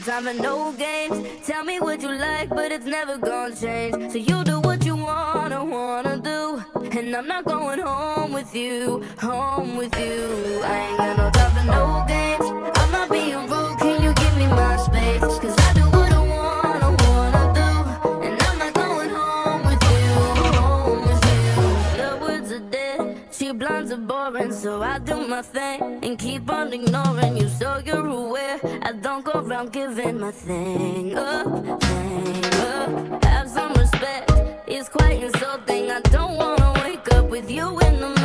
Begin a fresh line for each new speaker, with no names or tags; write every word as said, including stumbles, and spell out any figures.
time for no games. Tell me what you like, but it's never gonna change. So you do what you wanna, wanna do, and I'm not going home with you, home with you. I ain't got no time for no games. I'm not being rude, can you give me my space? Cause I do what I wanna, wanna do, and I'm not going home with you, home with you. The words are dead, cheap blondes are boring, so I do my thing and keep on ignoring you, so you're aware I don't go around giving my thing up, thing up. Have some respect, it's quite insulting. I don't wanna wake up with you in the